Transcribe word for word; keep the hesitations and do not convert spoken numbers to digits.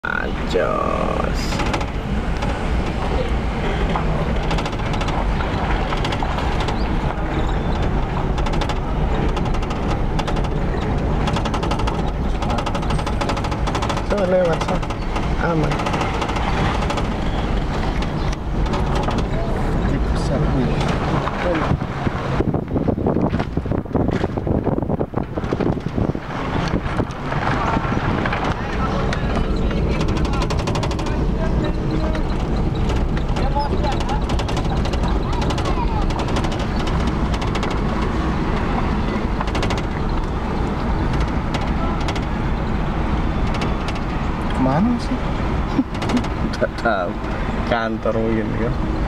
Ajos. So, lewat so. Aman. Besar nih. Kemana sih? Tidak tahu. Kantor mungkin kan.